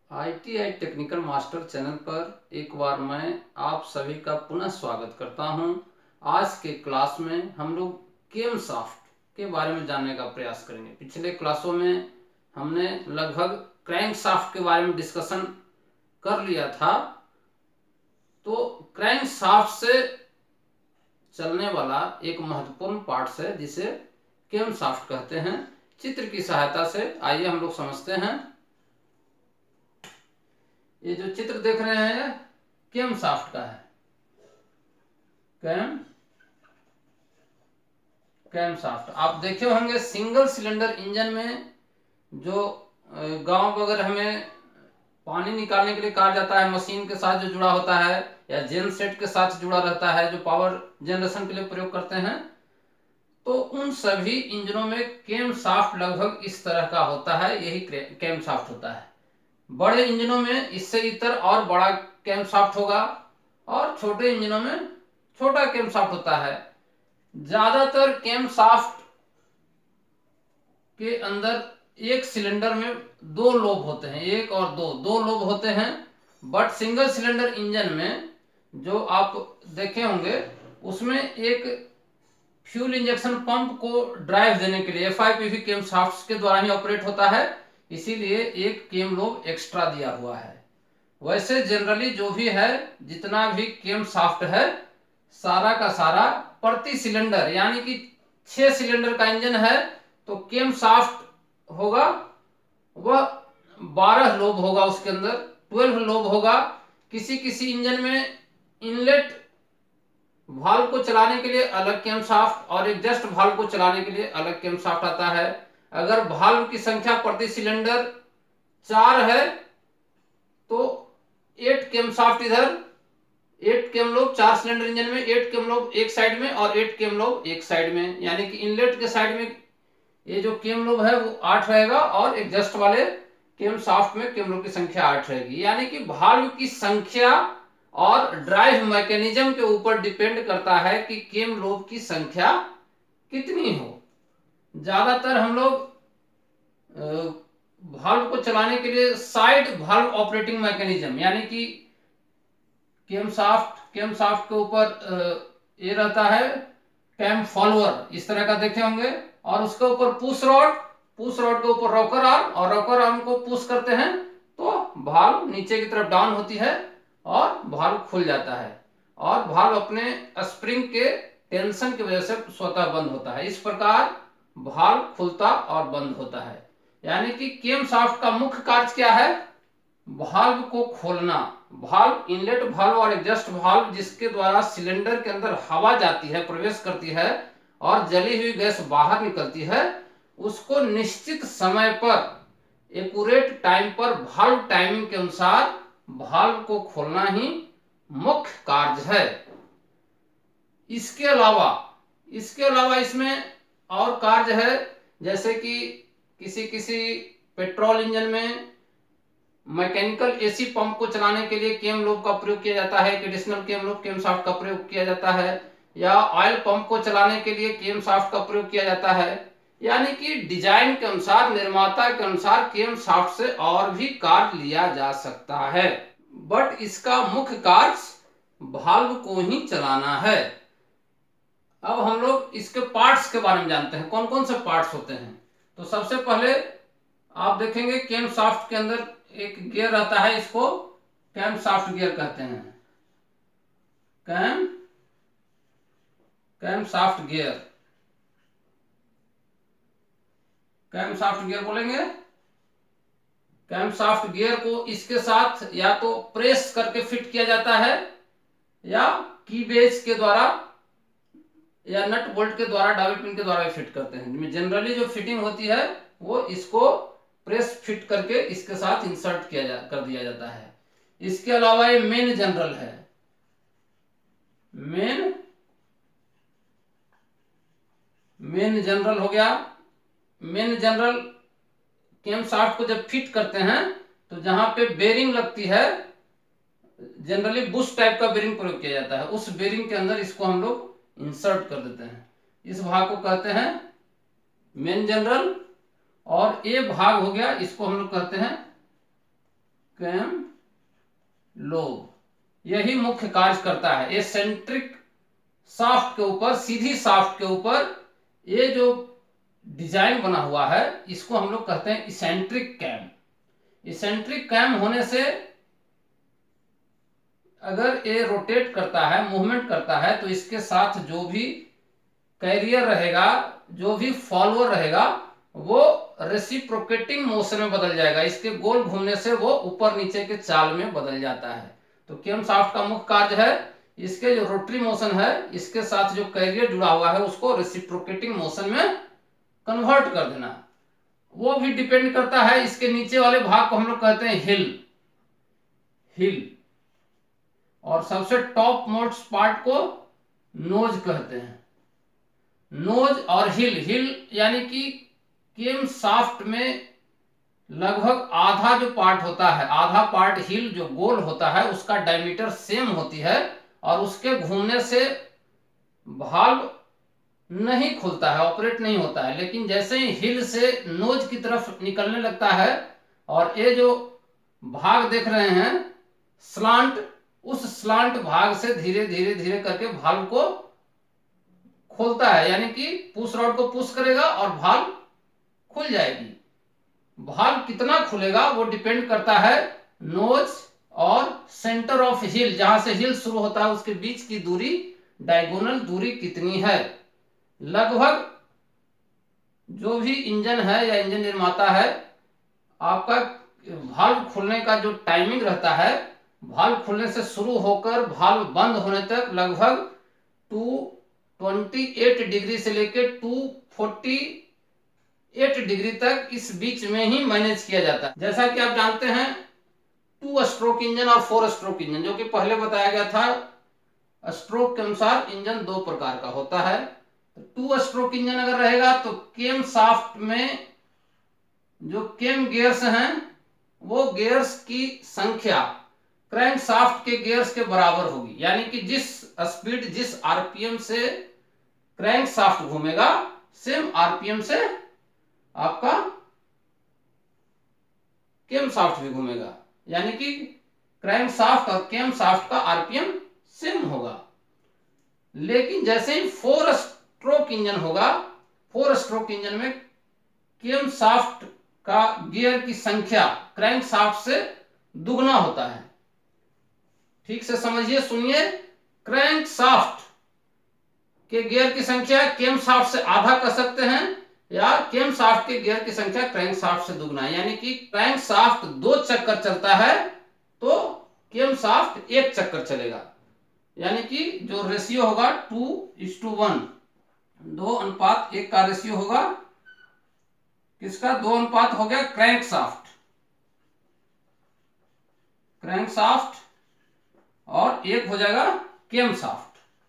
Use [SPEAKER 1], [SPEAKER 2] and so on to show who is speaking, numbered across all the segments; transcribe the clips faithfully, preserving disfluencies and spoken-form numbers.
[SPEAKER 1] I T I technical master channel पर एक बार मैं आप सभी का पुनः स्वागत करता हूं। आज के क्लास में हम लोग कैमशाफ्ट के बारे में जानने का प्रयास करेंगे। पिछले क्लासों में हमने लगभग क्रैंकशाफ्ट के बारे में डिस्कशन कर लिया था। तो क्रैंकशाफ्ट से चलने वाला एक महत्वपूर्ण पार्ट है जिसे कैमशाफ्ट कहते हैं। चित्र की सहायता से आइए हम लोग समझते हैं। ये जो चित्र देख रहे हैं कैमशाफ्ट का है। कैम कैमशाफ्ट आप देखे होंगे सिंगल सिलेंडर इंजन में जो गांव वगैरह में पानी निकालने के लिए कहा जाता है, मशीन के साथ जो जुड़ा होता है या जेन सेट के साथ जुड़ा रहता है, जो पावर जनरेशन के लिए प्रयोग करते हैं, तो उन सभी इंजनों में कैमशाफ्ट लगभग इस तरह का होता है। यही कैमशाफ्ट होता है। बड़े इंजनों में इससे इतर और बड़ा कैमशाफ्ट होगा और छोटे इंजनों में छोटा कैमशाफ्ट होता है। ज्यादातर कैमशाफ्ट के अंदर एक सिलेंडर में दो लोब होते हैं, एक और दो दो लोब होते हैं। बट सिंगल सिलेंडर इंजन में जो आप देखे होंगे उसमें एक फ्यूल इंजेक्शन पंप को ड्राइव देने के लिए F I P V camshaft के द्वारा ही ऑपरेट होता है, इसीलिए एक केम लोब एक्स्ट्रा दिया हुआ है। वैसे जनरली जो भी है, जितना भी कैमशाफ्ट है, सारा का सारा प्रति सिलेंडर, यानी कि छह सिलेंडर का इंजन है तो कैमशाफ्ट होगा वह बारह लोब होगा, उसके अंदर ट्वेल्व लोब होगा। किसी किसी इंजन में इनलेट वाल्व को चलाने के लिए अलग कैमशाफ्ट और एग्जॉस्ट वाल्व को चलाने के लिए अलग कैमशाफ्ट आता है। अगर वाल्व की संख्या प्रति सिलेंडर चार है तो एट कैमशाफ्ट इधर, एट केम लोब चार सिलेंडर इंजन में, एट केम लोब एक साइड में और एट केम लोब एक साइड में, यानी कि इनलेट के साइड में ये जो केम लोब है वो आठ रहेगा और एग्जॉस्ट वाले कैमशाफ्ट में केम लोब की संख्या आठ रहेगी। यानी कि वाल्व की संख्या और ड्राइव मैकेनिज्म के ऊपर डिपेंड करता है कि केम लोब की संख्या कितनी हो। ज्यादातर हम लोग वाल्व को चलाने के लिए साइड वाल्व ऑपरेटिंग मैकेनिज्म, यानी कि कैमशाफ्ट कैमशाफ्ट के ऊपर ये रहता है कैम फॉलोअर, इस तरह का देखे होंगे, और उसके ऊपर पुश रॉड, पुश रॉड के ऊपर रॉकर आर्म, और रॉकर आर्म को पुश करते हैं तो वाल्व नीचे की तरफ डाउन होती है और वाल्व खुल जाता है और वाल्व अपने स्प्रिंग के टेंशन की वजह से स्वतः बंद होता है। इस प्रकार वाल्व खुलता और बंद होता है। यानी कि कैमशाफ्ट का मुख्य कार्य क्या है? वाल्व को खोलना। वाल्व, इनलेट वाल्व और एग्जॉस्ट वाल्व, जिसके द्वारा सिलेंडर के अंदर हवा जाती है, प्रवेश करती है और जली हुई गैस बाहर निकलती है, उसको निश्चित समय पर एक्यूरेट टाइम पर वाल्व टाइमिंग के अनुसार वाल्व को खोलना ही मुख्य कार्य है। इसके अलावा इसके अलावा इसमें और कार्य है, जैसे कि किसी किसी पेट्रोल इंजन में मैकेनिकल एसी पंप को चलाने के लिए केम लोब का प्रयोग किया जाता है, एडिशनल केम लोब कैमशाफ्ट का प्रयोग किया जाता है, या ऑयल पंप को चलाने के लिए कैमशाफ्ट का प्रयोग किया जाता है। यानी कि डिजाइन के अनुसार, निर्माता के अनुसार कैमशाफ्ट से और भी कार्य लिया जा सकता है, बट इसका मुख्य कार्य वाल्व को ही चलाना है। अब हम लोग इसके पार्ट्स के बारे में जानते हैं, कौन कौन से पार्ट्स होते हैं। तो सबसे पहले आप देखेंगे कैमशाफ्ट के अंदर एक गियर रहता है, इसको कैमशाफ्ट गियर कहते हैं। Cam camshaft gear camshaft gear बोलेंगे। कैमशाफ्ट गियर को इसके साथ या तो प्रेस करके फिट किया जाता है या कीबेज के द्वारा या नट बोल्ट के द्वारा, डाबल पिन के द्वारा फिट करते हैं। जनरली जो फिटिंग होती है वो इसको प्रेस फिट करके इसके साथ इंसर्ट किया जा कर दिया जाता है। इसके अलावा ये मेन जनरल है। मेन मेन जनरल हो गया। मेन जनरल कैमशाफ्ट को जब फिट करते हैं तो जहां पे बेरिंग लगती है, जनरली बुश टाइप का बेरिंग प्रयोग किया जाता है, उस बेरिंग के अंदर इसको हम लोग इंसर्ट कर देते हैं। इस भाग को कहते हैं मेन जनरल। और ये भाग हो गया, इसको हम लोग कहते हैं कैम लोब, यही मुख्य कार्य करता है। ये सेंट्रिक शाफ्ट के ऊपर, सीधी शाफ्ट के ऊपर ये जो डिजाइन बना हुआ है इसको हम लोग कहते हैं इसेंट्रिक कैम। इसेंट्रिक कैम होने से अगर ये रोटेट करता है, मूवमेंट करता है, तो इसके साथ जो भी कैरियर रहेगा, जो भी फॉलोअर रहेगा, वो रेसिप्रोकेटिंग मोशन में बदल जाएगा। इसके गोल घूमने से वो ऊपर नीचे के चाल में बदल जाता है। तो कैम शाफ्ट का मुख्य कार्य है इसके जो रोटरी मोशन है इसके साथ जो कैरियर जुड़ा हुआ है उसको रेसिप्रोकेटिंग मोशन में कन्वर्ट कर देना। वो भी डिपेंड करता है, इसके नीचे वाले भाग को हम लोग कहते हैं हिल हिल और सबसे टॉप मोस्ट पार्ट को नोज कहते हैं। नोज और हिल, हिल यानी कि कैम शाफ्ट में लगभग आधा जो पार्ट होता है, आधा पार्ट हिल जो गोल होता है उसका डायमीटर सेम होती है और उसके घूमने से भाल्व नहीं खुलता है, ऑपरेट नहीं होता है। लेकिन जैसे ही हिल से नोज की तरफ निकलने लगता है और ये जो भाग देख रहे हैं स्लांट, उस स्लांट भाग से धीरे धीरे धीरे करके भाल्व को खोलता है, यानी कि पुश रॉड को पुश करेगा और भाल्व खुल जाएगी। भाल्व कितना खुलेगा वो डिपेंड करता है नोज और सेंटर ऑफ हिल, जहां से हिल शुरू होता है उसके बीच की दूरी, डायगोनल दूरी कितनी है। लगभग जो भी इंजन है या इंजन निर्माता है, आपका भाल्व खुलने का जो टाइमिंग रहता है, भाल्व खुलने से शुरू होकर भाल्व बंद होने तक लगभग टू ट्वेंटी एट डिग्री से लेकर टू फोर्टी एट डिग्री तक इस बीच में ही मैनेज किया जाता है। जैसा कि आप जानते हैं टू स्ट्रोक इंजन और फोर स्ट्रोक इंजन, जो कि पहले बताया गया था, स्ट्रोक के अनुसार इंजन दो प्रकार का होता है। टू स्ट्रोक इंजन अगर रहेगा तो कैम शाफ्ट में जो कैम गियर्स हैं वो गियर्स की संख्या क्रैंक शाफ्ट के गियर्स के बराबर होगी, यानी कि जिस स्पीड, जिस आरपीएम से क्रैंक शाफ्ट घूमेगा सेम आरपीएम से आपका कैम शाफ्ट भी घूमेगा, यानी कि क्रैंक शाफ्ट और कैम शाफ्ट का आरपीएम सेम होगा। लेकिन जैसे ही फोर स्ट्रोक इंजन होगा, फोर स्ट्रोक इंजन में कैम शाफ्ट का गियर की संख्या क्रैंक शाफ्ट से दुगना होता है। ठीक से समझिए, सुनिए, क्रैंक शाफ्ट के गियर की संख्या कैम शाफ्ट से आधा कर सकते हैं या कैम शाफ्ट के गियर की संख्या क्रैंक शाफ्ट से दुगना है, यानी कि क्रैंक शाफ्ट दो चक्कर चलता है तो कैम शाफ्ट एक चक्कर चलेगा, यानी कि जो रेशियो होगा टू इज टू वन, दो अनुपात एक का रेशियो होगा। किसका? दो अनुपात हो गया क्रैंक शाफ्ट, क्रैंक शाफ्ट और एक हो जाएगा कैम शाफ्ट।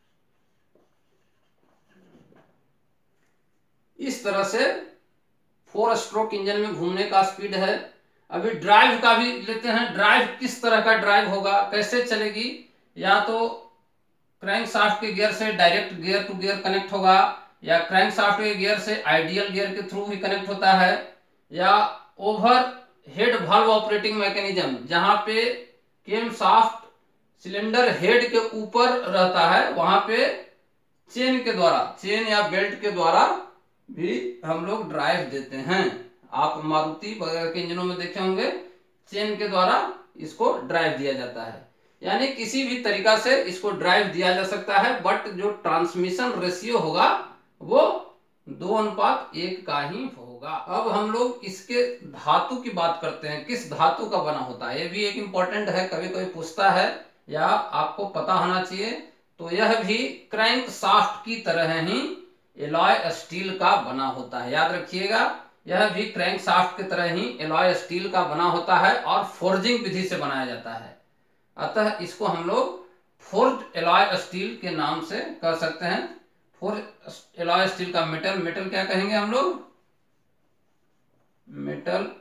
[SPEAKER 1] इस तरह से फोर स्ट्रोक इंजन में घूमने का स्पीड है। अभी ड्राइव का भी लेते हैं। ड्राइव किस तरह का ड्राइव होगा, कैसे चलेगी? या तो क्रैंक शाफ्ट के गियर से direct gear to gear connect होगा, या क्रैंक शाफ्ट के गियर से आइडियल गियर के थ्रू भी कनेक्ट होता है, या overhead valve operating mechanism, जहां पे कैम शाफ्ट सिलेंडर हेड के ऊपर रहता है, वहां पे चेन के द्वारा, चेन या बेल्ट के द्वारा भी हम लोग ड्राइव देते हैं। आप मारुति वगैरह के इंजनों में देखे होंगे, चेन के द्वारा इसको ड्राइव दिया जाता है। यानी किसी भी तरीका से इसको ड्राइव दिया जा सकता है, बट जो ट्रांसमिशन रेशियो होगा वो दो अनुपात एक का ही होगा। अब हम लोग इसके धातु की बात करते हैं, किस धातु का बना होता है, ये भी एक इंपॉर्टेंट है, कभी कभी पूछता है या आपको पता होना चाहिए। तो यह भी क्रैंक शाफ्ट की तरह ही एलॉय स्टील का बना होता है, याद रखिएगा। यह भी क्रैंक शाफ्ट की तरह ही एलॉय स्टील का बना होता है और फोर्जिंग विधि से बनाया जाता है। अतः इसको हम लोग फोर्ज्ड एलॉय स्टील के नाम से कह सकते हैं। फोर्ज्ड एलॉय स्टील का मेटल, मेटल क्या कहेंगे हम लोग? Metal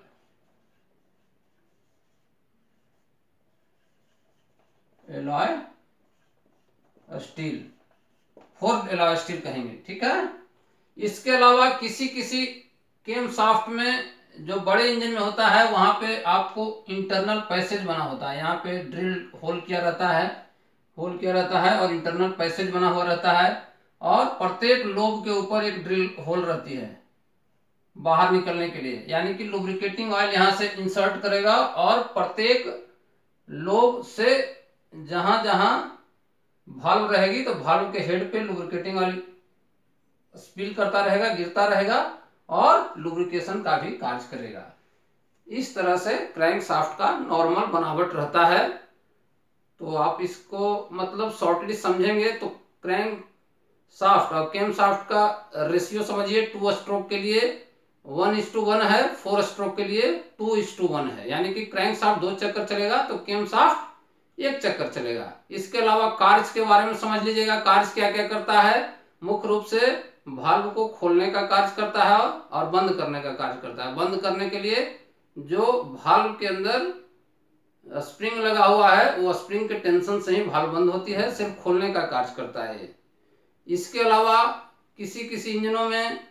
[SPEAKER 1] alloy steel, forged alloy steel कहेंगे, ठीक है। इसके अलावा किसी किसी कैम शाफ्ट में जो बड़े इंजन में होता है वहां पे आपको इंटरनल पैसेज बना होता है, यहाँ पे ड्रिल होल किया रहता है, होल किया रहता है और इंटरनल पैसेज बना हुआ रहता है, और प्रत्येक लोब के ऊपर एक ड्रिल होल रहती है बाहर निकलने के लिए, यानी कि लुब्रिकेटिंग ऑयल यहां से इंसर्ट करेगा और प्रत्येक लोब से जहां जहां भाल्व रहेगी तो भाल्व के हेड पे लुब्रिकेटिंग ऑयल स्पिल करता रहेगा, गिरता रहेगा और लुब्रिकेशन का भी कार्य करेगा। इस तरह से क्रैंक शाफ्ट का नॉर्मल बनावट रहता है। तो आप इसको मतलब शॉर्टली समझेंगे तो क्रैंक शाफ्ट और कैम शाफ्ट का रेशियो समझिए, टू स्ट्रोक के लिए वन इज टू वन है, फोर स्ट्रोक के लिए टू इज टू वन है, यानी कि क्रैंक शाफ्ट दो चक्कर चलेगा तो कैम शाफ्ट एक चक्कर चलेगा। इसके अलावा कार्य के बारे में समझ लीजिएगा, कार्य क्या क्या करता है। मुख्य रूप से भाल्व को खोलने का कार्य करता है और बंद करने का कार्य करता है। बंद करने के लिए जो भाल्व के अंदर स्प्रिंग लगा हुआ है वो स्प्रिंग के टेंशन से ही भाल्व बंद होती है, सिर्फ खोलने का कार्य करता है। इसके अलावा किसी किसी इंजनों में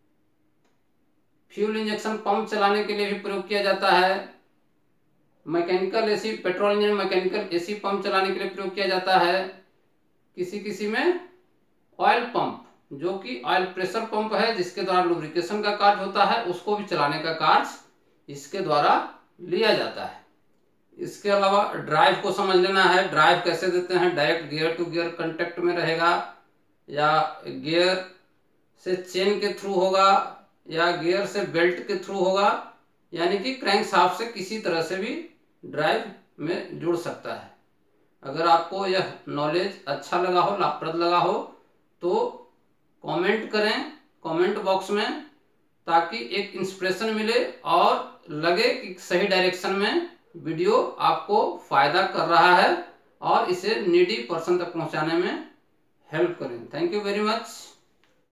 [SPEAKER 1] फ्यूल इंजेक्शन पंप चलाने के लिए भी प्रयोग किया जाता है। Mechanical AC, petrol engine mechanical AC pump चलाने के लिए प्रयोग किया जाता है। किसी किसी में ऑयल पंप, जो कि ऑयल प्रेशर पंप है जिसके द्वारा लुब्रिकेशन का कार्य होता है, उसको भी चलाने का कार्य इसके द्वारा लिया जाता है। इसके अलावा ड्राइव को समझ लेना है। ड्राइव कैसे देते हैं, direct gear to gear contact में रहेगा या गियर से चेन के थ्रू होगा या गियर से बेल्ट के थ्रू होगा, यानी कि क्रैंक शाफ्ट से किसी तरह से भी ड्राइव में जुड़ सकता है। अगर आपको यह नॉलेज अच्छा लगा हो, लाभप्रद लगा हो तो कमेंट करें कमेंट बॉक्स में, ताकि एक इंस्पिरेशन मिले और लगे कि सही डायरेक्शन में वीडियो आपको फायदा कर रहा है और इसे नीडी पर्सन तक पहुंचाने में हेल्प करें। Thank you very much.